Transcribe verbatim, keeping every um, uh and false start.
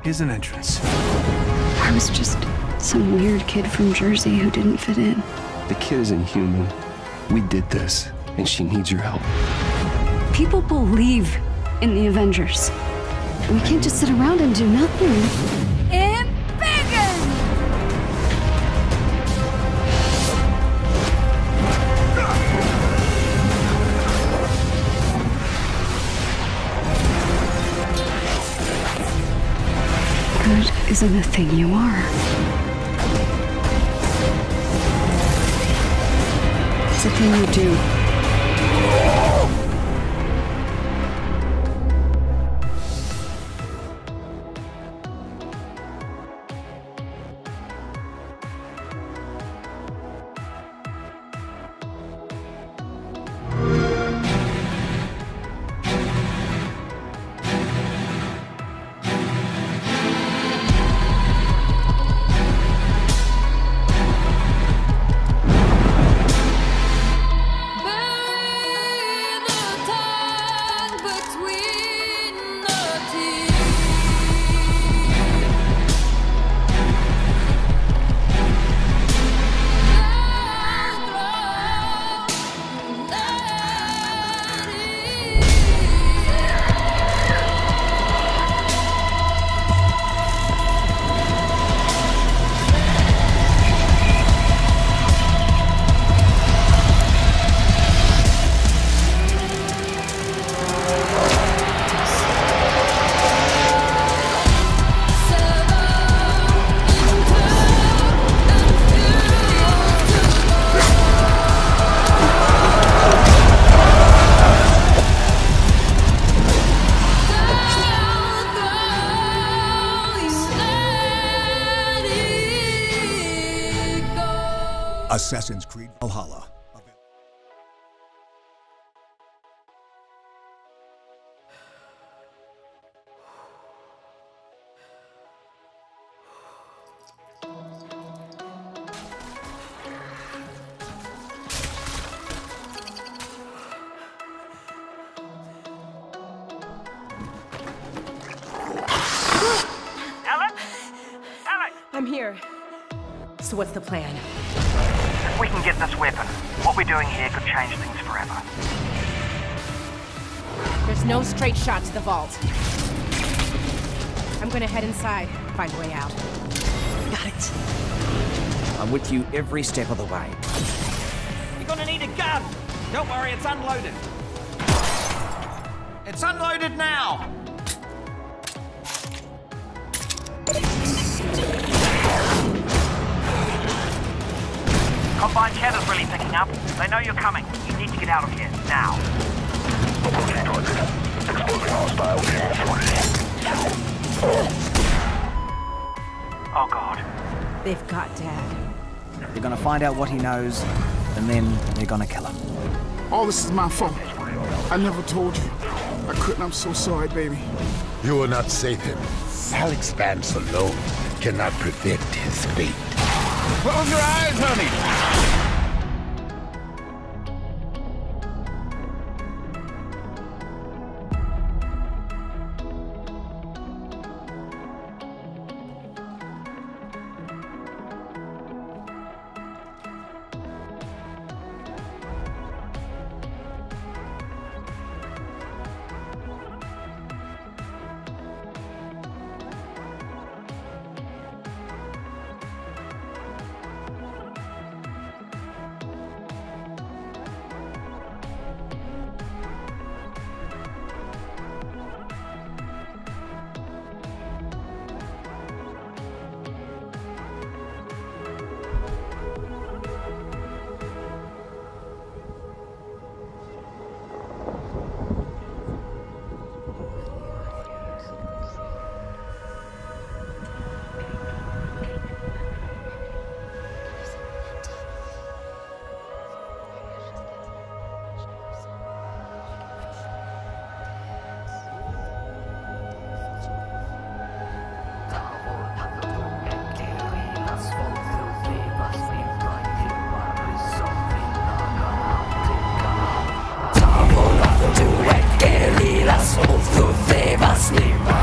Here's an entrance. I was just some weird kid from Jersey who didn't fit in. The kid isn't human. We did this, and she needs your help. People believe in the Avengers. We can't just sit around and do nothing. Embiggen! Good isn't a thing you are. It's a thing you do. Assassin's Creed Valhalla. Alex? Alex! I'm here. So what's the plan? If we can get this weapon, what we're doing here could change things forever. There's no straight shot to the vault. I'm gonna head inside, find a way out. Got it. I'm with you every step of the way. You're gonna need a gun! Don't worry, it's unloaded. It's unloaded now! Combine chatter's really picking up. They know you're coming. You need to get out of here, now. Oh, God. They've got Dad. They're gonna find out what he knows, and then they're gonna kill him. All this is my fault. I never told you. I couldn't. I'm so sorry, baby. You will not save him. Alex Vance alone cannot predict his fate. Close your eyes, honey. Las ojos de Basni